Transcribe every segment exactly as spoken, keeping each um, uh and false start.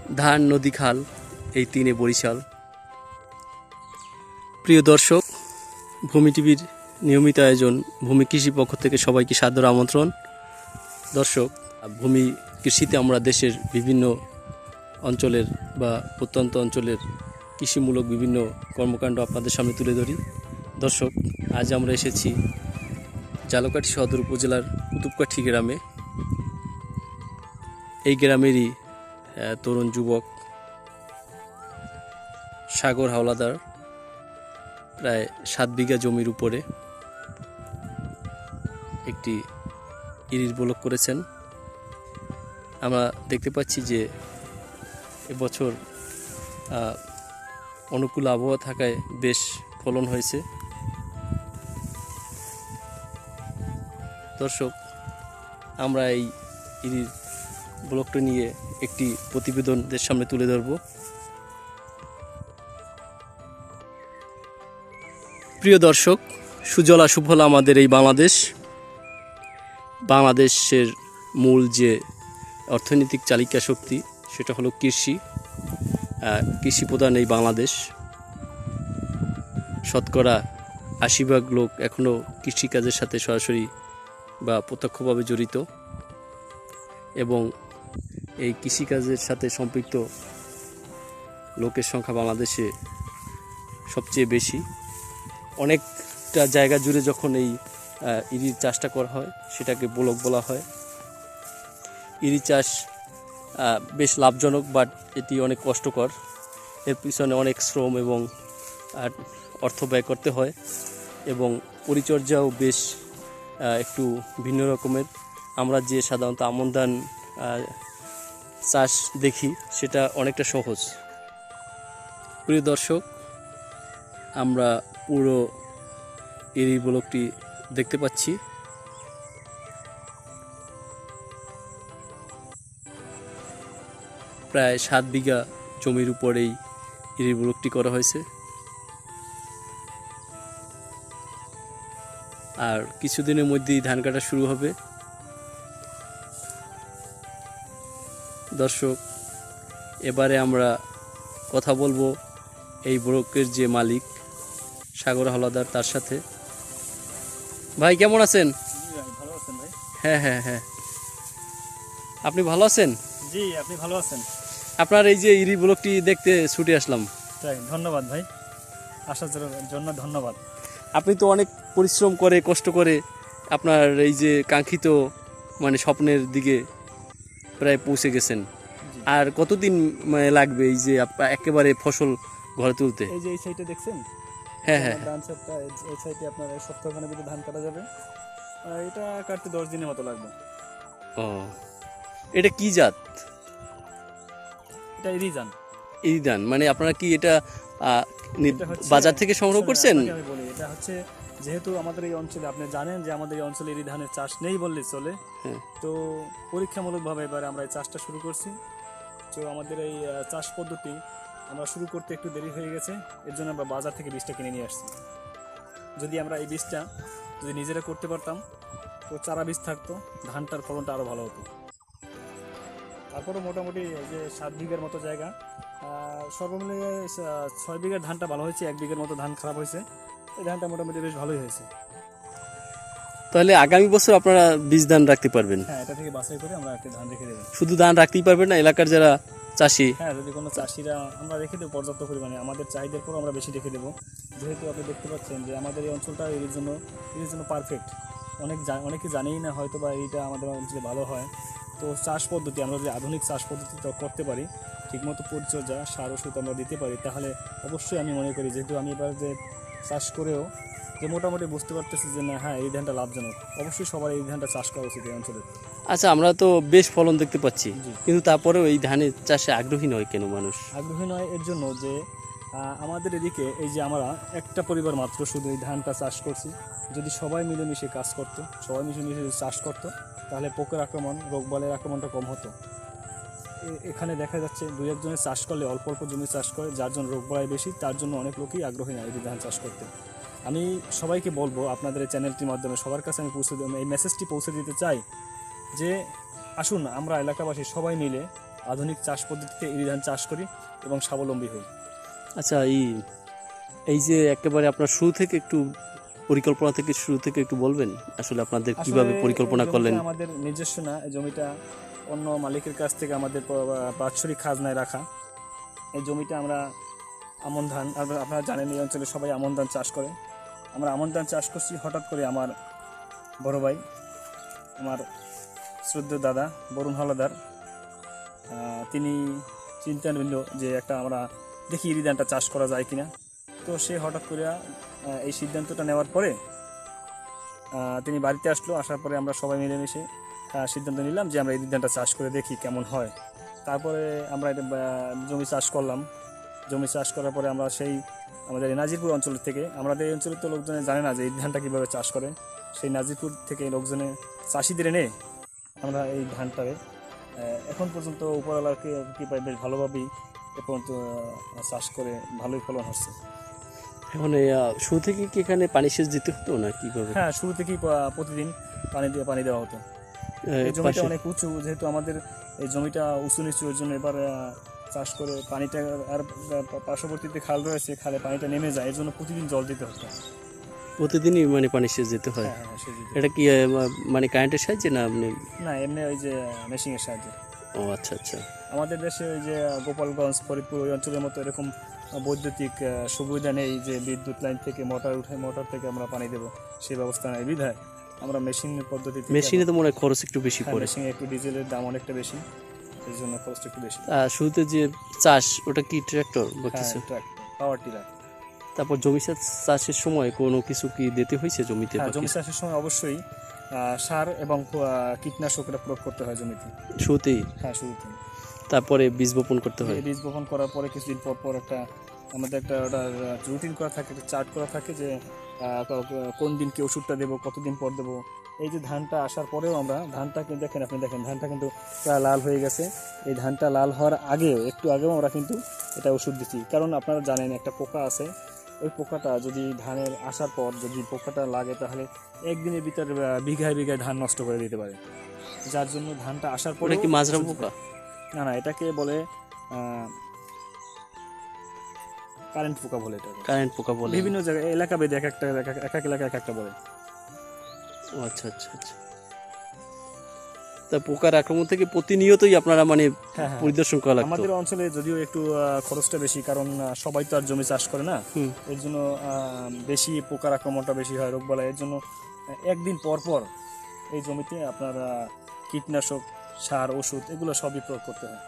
ধান, নদী, খাল এই তিনে বরিশাল। প্রিয় দর্শক, ভূমি টিভির নিয়মিত আয়োজন ভূমি কৃষি পক্ষ থেকে সবাইকে সাদর আমন্ত্রণ। দর্শক, ভূমি কৃষিতে আমরা দেশের বিভিন্ন অঞ্চলের বা প্রত্যন্ত অঞ্চলের কৃষিমূলক বিভিন্ন কর্মকাণ্ড আপনাদের সামনে তুলে ধরি। দর্শক, আজ আমরা এসেছি ঝালকাঠি সদর উপজেলার কুতুবকাঠি গ্রামে। এই গ্রামেরই তরুণ যুবক সাগর হাওলাদার প্রায় সাত বিঘা জমির উপরে একটি ইরির ব্লক করেছেন। আমরা দেখতে পাচ্ছি যে এবছর অনুকূল আবহাওয়া থাকায় বেশ ফলন হয়েছে। দর্শক, আমরা এই ইরির ব্লকটা নিয়ে একটি প্রতিবেদনদের সামনে তুলে ধরব। প্রিয় দর্শক, সুজলা সুফলা আমাদের এই বাংলাদেশ। বাংলাদেশের মূল যে অর্থনৈতিক চালিকা শক্তি সেটা হলো কৃষি। কৃষি প্রধান এই বাংলাদেশ। শতকরা আশি ভাগ লোক এখনও কৃষিকাজের সাথে সরাসরি বা প্রত্যক্ষভাবে জড়িত, এবং এই কৃষিকাজের সাথে সম্পৃক্ত লোকের সংখ্যা বাংলাদেশে সবচেয়ে বেশি। অনেকটা জায়গা জুড়ে যখন এই ইরির চাষটা করা হয় সেটাকে ব্লক বলা হয়। ইরি চাষ বেশ লাভজনক, বাট এটি অনেক কষ্টকর। এর পিছনে অনেক শ্রম এবং অর্থ ব্যয় করতে হয়, এবং পরিচর্যাও বেশ একটু ভিন্ন রকমের। আমরা যে সাধারণত আমন ধান চাষ দেখি সেটা অনেকটা সহজ। প্রিয় দর্শক, আমরা পুরো ইরি ব্লকটি দেখতে পাচ্ছি। প্রায় সাত বিঘা জমির উপরেই ইরি ব্লকটি করা হয়েছে, আর কিছুদিনের মধ্যেই ধান কাটা শুরু হবে। দর্শক, এবারে আমরা কথা বলবো এই ব্লকের যে মালিক সাগর হাওলাদার তার সাথে। ভাই, কেমন আছেন? ভালো আছেন ভাই? হ্যাঁ হ্যাঁ হ্যাঁ আপনি ভালো আছেন? জি, আপনি ভালো আছেন? আপনার এই যে ইরি ব্লকটি দেখতে ছুটে আসলাম। তাই, ধন্যবাদ ভাই, আসার জন্য ধন্যবাদ। আপনি তো অনেক পরিশ্রম করে কষ্ট করে আপনার এই যে কাঙ্ক্ষিত মানে স্বপ্নের দিকে প্রায় পৌঁছে গেছেন। আর কতদিন মানে লাগবে এই যে একেবারে ফসল ঘরে তুলতে? এই যে এই সাইডে দেখছেন, হ্যাঁ হ্যাঁ ধান সাইডটা, এই সাইডে আপনার এক সপ্তাহখানের ভিতরে ধান কাটা যাবে। এটা কাটতে দশ দিনের মতো লাগবে। ও, এটা কি জাত? এটা ইরি ধান। ইরি ধান মানে আপনারা কি এটা বাজার থেকে সংগ্রহ করছেন? আমি বলি, এটা হচ্ছে যেহেতু আমাদের এই অঞ্চলে, আপনি জানেন যে আমাদের এই অঞ্চলে ইরি ধানের চাষ নেই বললেই চলে। তো পরীক্ষামূলকভাবে এবারে আমরা এই চাষটা শুরু করছি। তো আমাদের এই চাষ পদ্ধতি আমরা শুরু করতে একটু দেরি হয়ে গেছে, এর জন্য আমরা বাজার থেকে বীজটা কিনে নিয়ে আসছি। যদি আমরা এই বীজটা যদি নিজেরা করতে পারতাম, তো চারা বীজ থাকতো, ধানটার ফলনটা আরও ভালো হতো। তারপরে মোটামুটি যে সাত বিঘার মতো জায়গা, সর্বমিলিয়ে ছয় বিঘার ধানটা ভালো হয়েছে, এক বিঘার মতো ধান খারাপ হয়েছে। এই ধানটা মোটামুটি বেশ ভালোই হয়েছে। তাহলে আগামী বছর আপনারা বীজ ধান রাখতে পারবেন? হ্যাঁ, এটা থেকে বাছাই করে আমরা একটা ধান রেখে দেবো। শুধু ধান রাখতেই পারবেন না, এলাকার যারা চাষি? হ্যাঁ, যদি কোনো চাষিরা আমরা রেখে দেবো পর্যাপ্ত পরিমাণে, আমাদের চাহিদার পর আমরা বেশি রেখে দেবো। যেহেতু আপনি দেখতে পাচ্ছেন যে আমাদের এই অঞ্চলটা এর জন্য এর জন্য পারফেক্ট। অনেক অনেকে জানেই না হয়তো বা এইটা আমাদের অঞ্চলে ভালো হয়। তো চাষ পদ্ধতি আমরা যদি আধুনিক চাষ পদ্ধতিটা করতে পারি, ঠিকমতো পরিচর্যা, সার ওষুধ আমরা দিতে পারি, তাহলে অবশ্যই আমি মনে করি, যেহেতু আমি এবার যে চাষ করেও যে মোটামুটি বুঝতে পারতেছি যে না, হ্যাঁ এই ধানটা লাভজনক, অবশ্যই সবার এই ধানটা চাষ করা উচিত এই অঞ্চলে। আচ্ছা, আমরা তো বেশ ফলন দেখতে পাচ্ছি, কিন্তু তারপরেও এই ধানের চাষে আগ্রহী নয় কেন মানুষ? আগ্রহী নয় এর জন্য যে আমাদের এদিকে এই যে আমরা একটা পরিবার মাত্র শুধু এই ধানটা চাষ করছি। যদি সবাই মিলেমিশে কাজ করতো, সবাই মিলেমিশে চাষ করতো, তাহলে পোকার আক্রমণ, রোগবালের আক্রমণটা কম হতো। এখানে দেখা যাচ্ছে দুই একজনের চাষ করলে অল্প অল্প জমি চাষ করে, যার জন্য রোগবালাই বেশি, তার জন্য অনেক লোকই আগ্রহী না এই ধান চাষ করতে। আমি সবাইকে বলবো, আপনাদের এই চ্যানেলটির মাধ্যমে সবার কাছে আমি পৌঁছে এই মেসেজটি পৌঁছে দিতে চাই যে আসুন আমরা এলাকাবাসী সবাই মিলে আধুনিক চাষ পদ্ধতিতে ইরি ধান চাষ করি এবং স্বাবলম্বী হই। আচ্ছা, এই এই যে একেবারে আপনার শুরু থেকে একটু পরিকল্পনা থেকে শুরু থেকে একটু বলবেন আসলে আপনাদের কিভাবে পরিকল্পনা করলেন? আমাদের নিজস্ব না, এই জমিটা অন্য মালিকের কাছ থেকে আমাদের বাৎসরিক খাজনায় রাখা। এই জমিটা আমরা আমন ধান, আপনারা জানেন এই অঞ্চলে সবাই আমন ধান চাষ করে। আমরা আমন ধান চাষ করছি। হঠাৎ করে আমার বড় ভাই, আমার শ্রদ্ধেয় দাদা বরুণ হলদার, তিনি চিন্তা নিল যে একটা আমরা দেখি ইরি ধানটা চাষ করা যায় কিনা। তো সে হঠাৎ করে এই সিদ্ধান্তটা নেওয়ার পরে তিনি বাড়িতে আসলো। আসার পরে আমরা সবাই মিলেমিশে সিদ্ধান্ত নিলাম যে আমরা ইরি ধানটা চাষ করে দেখি কেমন হয়। তারপরে আমরা এটা জমি চাষ করলাম। জমি চাষ করার পরে আমরা সেই আমাদের নাজিরপুর অঞ্চল থেকে, আমাদের এই অঞ্চলের তো লোকজনে জানে না যে এই ধানটা কীভাবে চাষ করে, সেই নাজিরপুর থেকে লোকজনে চাষিদের এনে আমরা এই ধানটাকে এখন পর্যন্ত উপরওয়ালাকে কী পাই বেশ ভালোভাবেই এ পর্যন্ত চাষ করে ভালোই ফলন হচ্ছে। এখন শুরু থেকে কি এখানে পানি সেচ দিতে হতো না কীভাবে? হ্যাঁ, শুরু থেকেই প্রতিদিন পানি দিয়ে পানি দেওয়া হতো। এই জমিটা অনেক উঁচু, যেহেতু আমাদের এই জমিটা উঁচু নিচু, ওই জন্য এবার চাষ করে পানিটা, আর পার্শ্ববর্তীতে খাল রয়েছে, খালে পানিটা নেমে যায়, এই জন্য প্রতিদিন জল দিতে হতো। প্রতিদিনই মানে পানি সেচ দিতে হয়? এটা কি মানে কারেন্টের সাহায্যে না আপনি? না, এমনি ওই যে মেশিনের সাহায্যে। ও আচ্ছা আচ্ছা। আমাদের দেশে ওই যে গোপালগঞ্জ, ফরিদপুর ওই অঞ্চলের মতো এরকম বৈদ্যুতিক সুবিধা নেই যে বিদ্যুৎ লাইন থেকে মোটর উঠে মোটর থেকে আমরা পানি দেবো, সেই ব্যবস্থা নেই। বিধায় আমরা মেশিনের পদ্ধতিতে। মেশিনে তো মনে হয় খরচ একটু বেশি পড়ে। মেশিনে একটু ডিজেলের দাম অনেকটা বেশি, এই জন্য খরচটা একটু বেশি। শুরুতে যে চাষ, ওটা কি ট্র্যাক্টর বা কিছু? Power tiller. তারপর জমি চাষের সময় কোনো কিছু কি দিতে হয়েছে জমিতে? জমি চাষের সময় অবশ্যই সার এবং কীটনাশকরা প্রয়োগ করতে হয় জমিতে শুরুতেই? হ্যাঁ, শুরুতেই। তারপরে বীজ বপন করতে হয়। বীজ বপন করার পরে কিছুদিন পর পর একটা আমাদের একটা ওটা রুটিন করা থাকে, একটা চার্ট করা থাকে যে কোন দিন কি ওষুধটা দেবো, কতদিন পর দেবো। এই যে ধানটা আসার পরেও আমরা ধানটা কিন্তু দেখেন, আপনি দেখেন ধানটা কিন্তু প্রায় লাল হয়ে গেছে। এই ধানটা লাল হওয়ার আগেও, একটু আগেও আমরা কিন্তু এটা ওষুধ দিচ্ছি। কারণ আপনারা জানেন একটা পোকা আছে, ওই পোকাটা যদি ধানের আসার পর যদি পোকাটা লাগে তাহলে একদিনের ভিতরে বিঘায় বিঘায় ধান নষ্ট করে দিতে পারে। যার জন্য ধানটা আসার পরে কি মাজরা পোকা? না না, এটাকে বলে কারেন্ট পোকা বলে। এটা কারেন্ট পোকা বলে, বিভিন্ন জায়গায় এলাকা ভেদে এক একটা এক এক এলাকায় এক একটা বলে। ও আচ্ছা আচ্ছা আচ্ছা। তা পোকার আক্রমণ থেকে প্রতিনিয়তই আপনারা মানে পরিদর্শন করা লাগতো? আমাদের অঞ্চলে যদিও একটু খরচটা বেশি, কারণ সবাই তো আর জমি চাষ করে না, এর জন্য বেশি পোকার আক্রমণটা বেশি হয়, রোগবালাই। এর জন্য একদিন পর পর এই জমিতে আপনার কীটনাশক, সার, ওষুধ এগুলো সবই প্রয়োগ করতে হয়।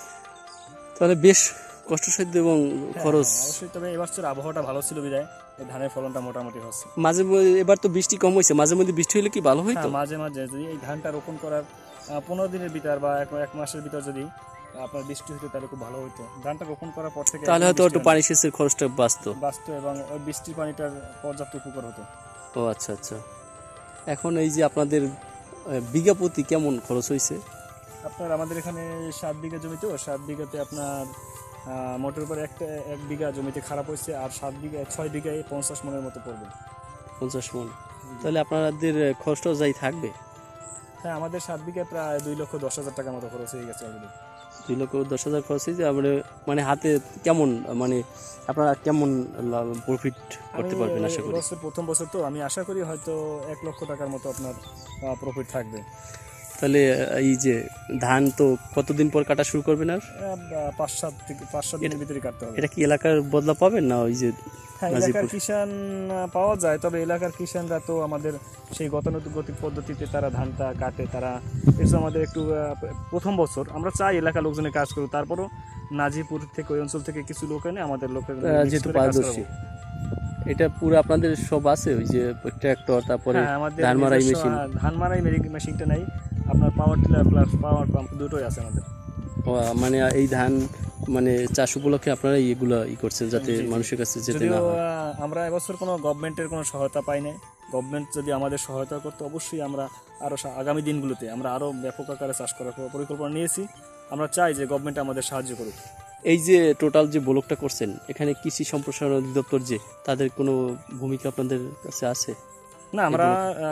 তাহলে বেশ কষ্টসাধ্য এবং খরচ। অবশ্যই, তবে এবছর আবহাওয়াটা ভালো ছিল বিধায় এই ধানের ফলনটা মোটামুটি হচ্ছে। মাঝে এবার তো বৃষ্টি কম হয়েছে, মাঝে মধ্যে বৃষ্টি হলে কি ভালো হইতো? মাঝে মাঝে যদি এই ধানটা রোপণ করার পনেরো দিনের ভিতর বা এক মাসের ভিতর যদি আপনার বৃষ্টি হতো তাহলে খুব ভালো হইতো। ধানটা রোপণ করার পর থেকে তাহলে হয়তো একটু পানি সেচের খরচটা বাঁচতো বাঁচতো এবং ওই বৃষ্টির পানিটার পর্যাপ্ত উপকার হতো। ও আচ্ছা আচ্ছা। এখন এই যে আপনাদের বিঘা প্রতি কেমন খরচ হয়েছে? আপনার আমাদের এখানে সাত বিঘা জমি, তো সাত বিঘাতে আপনার মোটের উপর একটা এক বিঘা জমিতে খারাপ হয়েছে, আর সাত বিঘা ছয় বিঘায় পঞ্চাশ মনের মতো পড়বে। পঞ্চাশ মন? তাহলে আপনাদের খরচটাও যাই থাকবে? হ্যাঁ, আমাদের সাত বিঘা প্রায় দুই লক্ষ দশ হাজার টাকার মতো খরচ হয়ে গেছে অলরেডি। দুই লক্ষ দশ হাজার খরচ হয়েছে। আমরা মানে হাতে কেমন, মানে আপনারা কেমন প্রফিট করতে পারবেন আশা করি? বছর প্রথম বছর তো আমি আশা করি হয়তো এক লক্ষ টাকার মতো আপনার প্রফিট থাকবে। তাহলে এই যে ধান তো কতদিন পর কাটা শুরু করবেন? আর পাঁচ সাত থেকে পাঁচ সাত দিনের ভিতরে কাটতে হবে। এটা কি এলাকার বদলা পাবেন না ওই যে? হ্যাঁ, এলাকার কিষান পাওয়া যায়, তবে এলাকার কিষানরা তো আমাদের সেই গতানুগতিক পদ্ধতিতে তারা ধানটা কাটে, তারা এসে আমাদের একটু প্রথম বছর আমরা চাই এলাকার লোকজনের কাজ করুক, তারপরও নাজিপুর থেকে ওই অঞ্চল থেকে কিছু লোক এনে আমাদের লোকের যেহেতু পারদর্শী, এটা পুরো আপনাদের সব আছে ওই যে ট্রাক্টর, তারপরে ধান মারাই মেশিন? ধান মারাই মেশিনটা নাই, আপনার power tiller plus power pump দুটোই আছে আমাদের। মানে এই ধান মানে চাষ উপলক্ষে আপনারা এগুলো ই করছেন যাতে মানুষের কাছে যেতে না হয়? আমরা এবছর কোনো গভর্নমেন্টের কোনো সহায়তা পাই না। গভর্নমেন্ট যদি আমাদের সহায়তা করতো অবশ্যই আমরা আরও আগামী দিনগুলোতে আমরা আরও ব্যাপক আকারে চাষ করার পরিকল্পনা নিয়েছি। আমরা চাই যে গভর্নমেন্ট আমাদের সাহায্য করুক। এই যে টোটাল যে ব্লকটা করছেন, এখানে কৃষি সম্প্রসারণ অধিদপ্তর যে, তাদের কোনো ভূমিকা আপনাদের কাছে আছে? না আমরা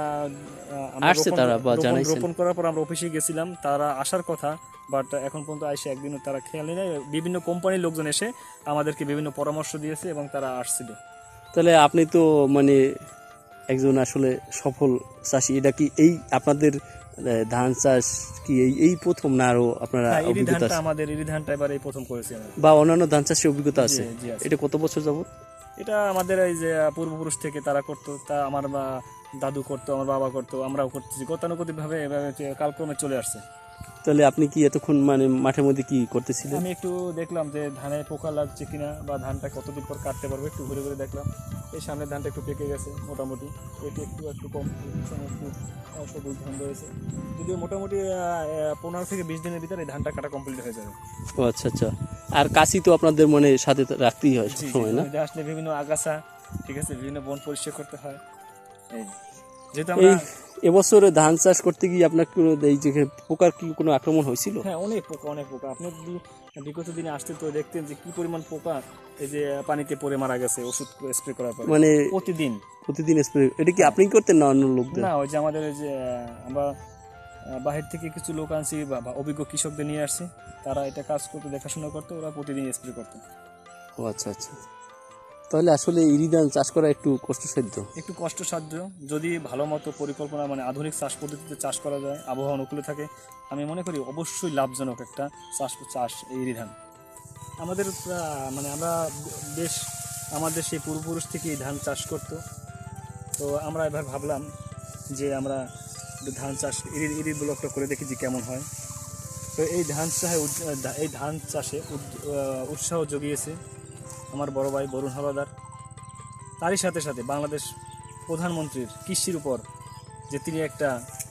আসছে তারা বা জানাইছেন? রোপণ করার পর আমরা অফিসে গেছিলাম, তারা আসার কথা, বাট এখন পর্যন্ত এসে একদিনও তারা খেয়ালই নাই। বিভিন্ন কোম্পানির লোকজন এসে আমাদেরকে বিভিন্ন পরামর্শ দিয়েছে এবং তারা আসছিল। তাহলে আপনি তো মানে একজন আসলে সফল চাষি। এটা কি এই আপনাদের ধান চাষ কি এই এই প্রথম না আরো আপনারা অভিজ্ঞতা আছে? আমাদের ইরি ধানটা এবার এই প্রথম করেছি আমরা। বা অন্যান্য ধান চাষের অভিজ্ঞতা আছে? এটা কত বছর যাবত? এটা আমাদের এই যে পূর্বপুরুষ থেকে তারা করতো, তা আমার দাদু করতো, আমার বাবা করতো, আমরাও করতেছি, গতানুগতিক ভাবে কালক্রমে চলে আসছে। তাহলে আপনি কি এতক্ষণ মানে মাঠের মধ্যে কি করতেছিলেন? আমি একটু দেখলাম যে ধানে পোকা লাগছে কিনা বা ধানটা কতদিন পর কাটতে পারবো, একটু ঘুরে ঘুরে দেখলাম। এই সামনের ধানটা একটু পেকে গেছে মোটামুটি, এটি একটু একটু কম, একটু সবুজ ধান রয়েছে। যদিও মোটামুটি পনেরো থেকে বিশ দিনের ভিতরে এই ধানটা কাটা কমপ্লিট হয়ে যাবে। ও আচ্ছা আচ্ছা। আর কাশি তো আপনাদের মনে সাথে রাখতেই হয় সময় না? আসলে বিভিন্ন আগাছা, ঠিক আছে, বিভিন্ন বন পরিষ্কার করতে হয়। এই যেহেতু আমরা এবছরে ধান চাষ করতে গিয়ে আপনার কোনো এই যে পোকার কি কোনো আক্রমণ হয়েছিল? হ্যাঁ, অনেক পোকা, অনেক পোকা। আপনি যদি বিগত দিনে আসতে তো দেখতেন যে কি পরিমাণ পোকা এই যে পানিতে পড়ে মারা গেছে ওষুধ স্প্রে করার পর। মানে প্রতিদিন প্রতিদিন স্প্রে। এটা কি আপনি করতেন না অন্য লোকদের? না, ওই যে আমাদের ওই যে আমরা বাহির থেকে কিছু লোক আনছি বা অভিজ্ঞ কৃষকদের নিয়ে আসছি, তারা এটা কাজ করতে, দেখাশোনা করতো, ওরা প্রতিদিন স্প্রে করতো। ও আচ্ছা আচ্ছা। তাহলে আসলে ইরি ধান চাষ করা একটু কষ্টসাধ্য। একটু কষ্টসাধ্য যদি ভালো মতো পরিকল্পনা মানে আধুনিক চাষ পদ্ধতিতে চাষ করা যায়, আবহাওয়া অনুকূলে থাকে, আমি মনে করি অবশ্যই লাভজনক একটা চাষ চাষ এই ইরি ধান। আমাদের মানে আমরা বেশ আমাদের সেই পূর্বপুরুষ থেকে এই ধান চাষ করতো, তো আমরা এবার ভাবলাম যে আমরা ধান চাষ ইরি ইরি ব্লকটা করে দেখি যে কেমন হয়। তো এই ধান চাষে এই ধান চাষে উৎসাহ জুগিয়েছে আমার বড় ভাই বরুণ হাওলাদার। তারই সাথে সাথে বাংলাদেশ প্রধানমন্ত্রীর কৃষির উপর যে তিনি একটা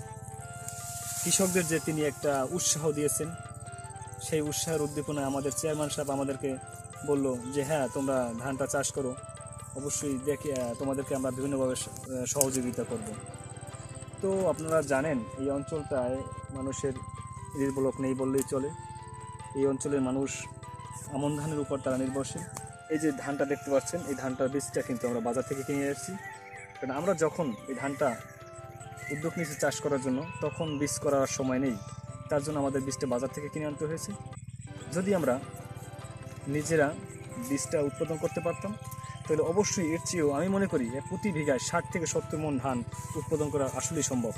কৃষকদের যে তিনি একটা উৎসাহ দিয়েছেন, সেই উৎসাহের উদ্দীপনায় আমাদের চেয়ারম্যান সাহেব আমাদেরকে বলল যে হ্যাঁ, তোমরা ধানটা চাষ করো, অবশ্যই দেখে তোমাদেরকে আমরা বিভিন্নভাবে সহযোগিতা করব। তো আপনারা জানেন এই অঞ্চলটায় মানুষের নির্ভর নেই বললেই চলে। এই অঞ্চলের মানুষ আমন ধানের উপর তারা নির্ভরশীল। এই যে ধানটা দেখতে পাচ্ছেন, এই ধানটার বীজটা কিন্তু আমরা বাজার থেকে কিনে এসেছি, কারণ আমরা যখন এই ধানটা উদ্যোগ নিয়েছি চাষ করার জন্য, তখন বীজ করার সময় নেই, তার জন্য আমাদের বীজটা বাজার থেকে কিনে আনতে হয়েছে। যদি আমরা নিজেরা বীজটা উৎপাদন করতে পারতাম, তাহলে অবশ্যই এর চেয়েও আমি মনে করি প্রতি বিঘায় ষাট থেকে সত্তর মণ ধান উৎপাদন করা আসলেই সম্ভব।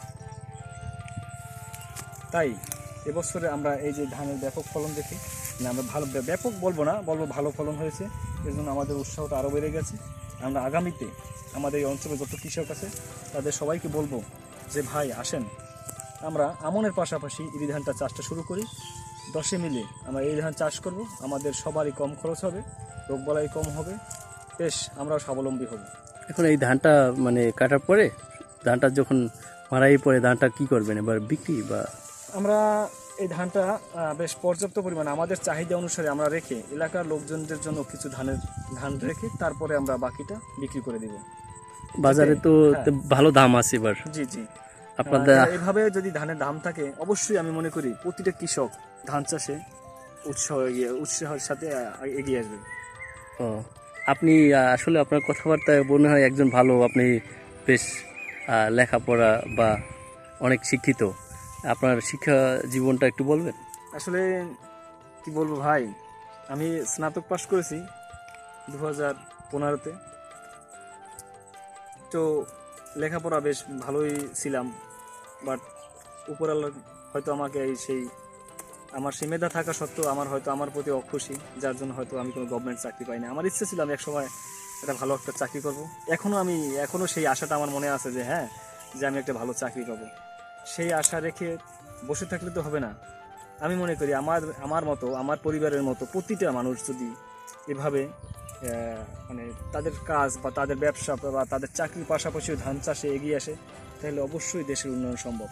তাই এবছরে আমরা এই যে ধানের ব্যাপক ফলন দেখি, না আমরা ভালো ব্যাপক বলবো না, বলবো ভালো ফলন হয়েছে, এর জন্য আমাদের উৎসাহটা আরও বেড়ে গেছে। আমরা আগামীতে আমাদের এই অঞ্চলে যত কৃষক আছে তাদের সবাইকে বলবো যে ভাই আসেন, আমরা আমনের পাশাপাশি ইরি ধানটা চাষটা শুরু করি, দশে মিলে আমরা এই ধান চাষ করব, আমাদের সবারই কম খরচ হবে, রোগবালাই কম হবে, বেশ আমরাও স্বাবলম্বী হব। এখন এই ধানটা মানে কাটার পরে ধানটা যখন মারাই পরে ধানটা কি করবেন এবার বিক্রি? বা আমরা এই ধানটা বেশ পর্যাপ্ত পরিমাণে আমাদের চাহিদা অনুসারে আমরা রেখে এলাকার লোকজনদের জন্য কিছু ধানের ধান রেখে তারপরে আমরা বাকিটা বিক্রি করে দিব। বাজারে তো ভালো দাম আছে এবার। জি জি, আপনাদের এইভাবে যদি ধানের দাম থাকে, অবশ্যই আমি মনে করি প্রতিটা কৃষক ধান চাষে উৎসাহ উৎসাহের সাথে এগিয়ে আসবে। ও, আপনি আসলে আপনার কথাবার্তায় মনে হয় একজন ভালো, আপনি বেশ লেখাপড়া বা অনেক শিক্ষিত। আপনার শিক্ষা জীবনটা একটু বলবেন? আসলে কি বলবো ভাই, আমি স্নাতক পাশ করেছি দু হাজার পনেরোতে, তো লেখাপড়া বেশ ভালোই ছিলাম, বাট উপরওয়ালা হয়তো আমাকে এই সেই আমার সেই মেধা থাকা সত্ত্বেও আমার হয়তো আমার প্রতি অখুশি, যার জন্য হয়তো আমি কোনো গভর্নমেন্ট চাকরি পাইনি। আমার ইচ্ছে ছিল আমি একসময় একটা ভালো একটা চাকরি করব, এখনও আমি এখনও সেই আশাটা আমার মনে আছে যে হ্যাঁ, যে আমি একটা ভালো চাকরি পাবো। সেই আশা রেখে বসে থাকলে তো হবে না। আমি মনে করি আমার আমার মতো আমার পরিবারের মতো প্রতিটা মানুষ যদি এভাবে মানে তাদের কাজ বা তাদের ব্যবসা বা তাদের চাকরির পাশাপাশি ধান চাষে এগিয়ে আসে, তাহলে অবশ্যই দেশের উন্নয়ন সম্ভব।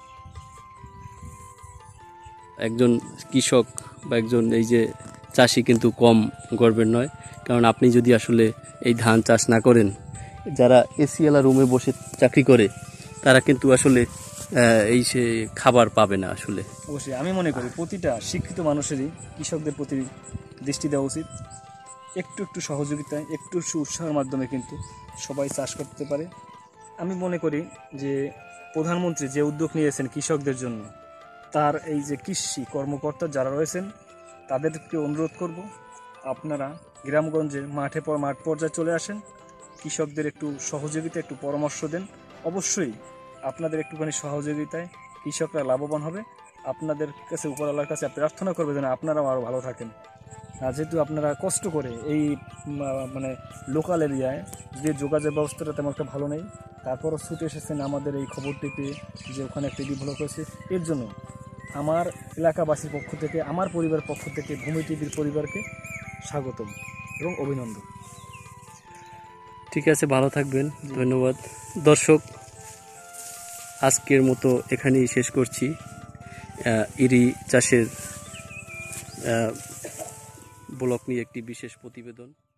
একজন কৃষক বা একজন এই যে চাষি কিন্তু কম গর্বের নয়, কারণ আপনি যদি আসলে এই ধান চাষ না করেন, যারা এসিওয়ালা রুমে বসে চাকরি করে তারা কিন্তু আসলে এই সে খাবার পাবে না। আসলে অবশ্যই আমি মনে করি প্রতিটা শিক্ষিত মানুষেরই কৃষকদের প্রতি দৃষ্টি দেওয়া উচিত। একটু একটু সহযোগিতায়, একটু একটু উৎসাহের মাধ্যমে কিন্তু সবাই চাষ করতে পারে আমি মনে করি যে প্রধানমন্ত্রী যে উদ্যোগ নিয়েছেন কৃষকদের জন্য, তার এই যে কৃষি কর্মকর্তা যারা রয়েছেন তাদেরকে অনুরোধ করব, আপনারা গ্রামগঞ্জে মাঠে পর মাঠ পর্যায়ে চলে আসেন, কৃষকদের একটু সহযোগিতা একটু পরামর্শ দেন। অবশ্যই আপনাদের একটুখানি সহযোগিতায় কৃষকরা লাভবান হবে। আপনাদের কাছে উপরওয়ালার কাছে প্রার্থনা করবে যেন আপনারাও আরও ভালো থাকেন। আর যেহেতু আপনারা কষ্ট করে এই মানে লোকাল এরিয়ায় যে যোগাযোগ ব্যবস্থাটা তেমন একটা ভালো নেই, তারপরও ছুটে এসেছেন আমাদের এই খবরটি পেয়ে যে ওখানে একটা ডেভেলপ হয়েছে, এর জন্য আমার এলাকাবাসীর পক্ষ থেকে, আমার পরিবারের পক্ষ থেকে ভূমি টিভির পরিবারকে স্বাগতম এবং অভিনন্দন। ঠিক আছে, ভালো থাকবেন, ধন্যবাদ। দর্শক, আজকের মতো এখানেই শেষ করছি ইরি চাষের ব্লক নিয়ে একটি বিশেষ প্রতিবেদন।